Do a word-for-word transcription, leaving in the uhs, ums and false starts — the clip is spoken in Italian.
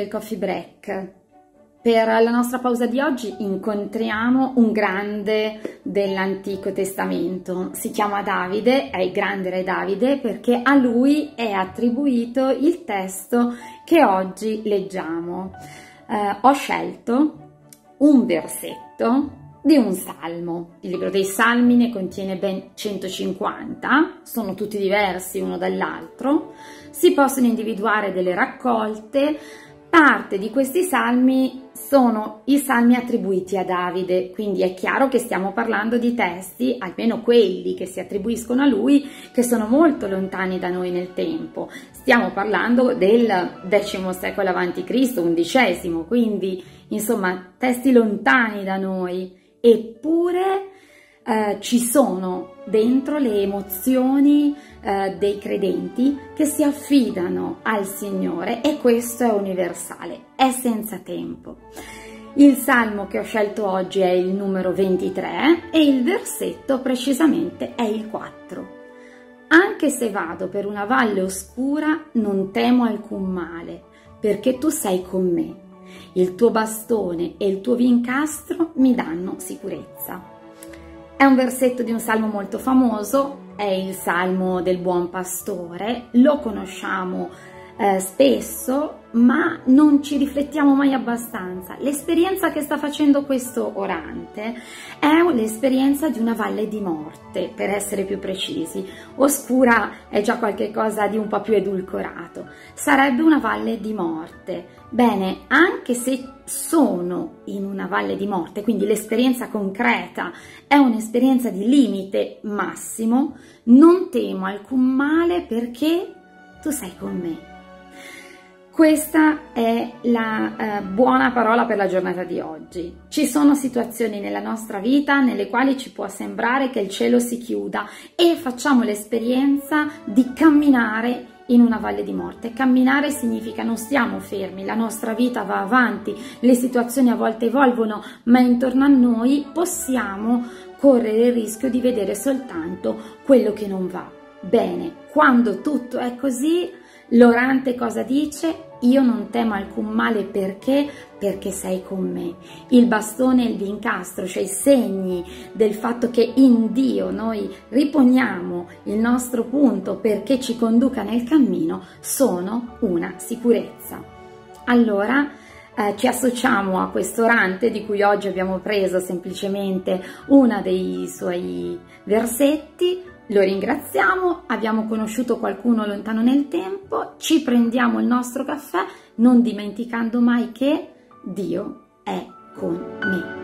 del coffee break. Per la nostra pausa di oggi incontriamo un grande dell'Antico Testamento. Si chiama Davide, è il grande re Davide, perché a lui è attribuito il testo che oggi leggiamo. Eh, ho scelto un versetto di un salmo. Il libro dei Salmi ne contiene ben centocinquanta, sono tutti diversi uno dall'altro, si possono individuare delle raccolte. Parte di questi salmi sono i salmi attribuiti a Davide, quindi è chiaro che stiamo parlando di testi, almeno quelli che si attribuiscono a lui, che sono molto lontani da noi nel tempo. Stiamo parlando del decimo secolo avanti Cristo, undicesimo, quindi insomma testi lontani da noi. Eppure eh, ci sono dentro le emozioni eh, dei credenti che si affidano al Signore, e questo è universale, è senza tempo. Il salmo che ho scelto oggi è il numero ventitré e il versetto precisamente è il quattro. Anche se vado per una valle oscura non temo alcun male, perché tu sei con me. Il tuo bastone e il tuo vincastro mi danno sicurezza. È un versetto di un salmo molto famoso, è il salmo del buon pastore, lo conosciamo eh, spesso, ma non ci riflettiamo mai abbastanza. L'esperienza che sta facendo questo orante è l'esperienza di una valle di morte, per essere più precisi. Oscura è già qualcosa di un po' più edulcorato, sarebbe una valle di morte. Bene, anche se sono in una valle di morte, quindi l'esperienza concreta è un'esperienza di limite massimo, non temo alcun male perché tu sei con me. Questa è la eh, buona parola per la giornata di oggi. Ci sono situazioni nella nostra vita nelle quali ci può sembrare che il cielo si chiuda e facciamo l'esperienza di camminare in una valle di morte. Camminare significa non stiamo fermi, la nostra vita va avanti, le situazioni a volte evolvono, ma intorno a noi possiamo correre il rischio di vedere soltanto quello che non va. Bene, quando tutto è così, l'orante cosa dice? Io non temo alcun male perché? Perché sei con me. Il bastone e il vincastro, cioè i segni del fatto che in Dio noi riponiamo il nostro punto perché ci conduca nel cammino, sono una sicurezza. Allora eh, ci associamo a questo orante di cui oggi abbiamo preso semplicemente uno dei suoi versetti. Lo ringraziamo, abbiamo conosciuto qualcuno lontano nel tempo, ci prendiamo il nostro caffè non dimenticando mai che Dio è con me.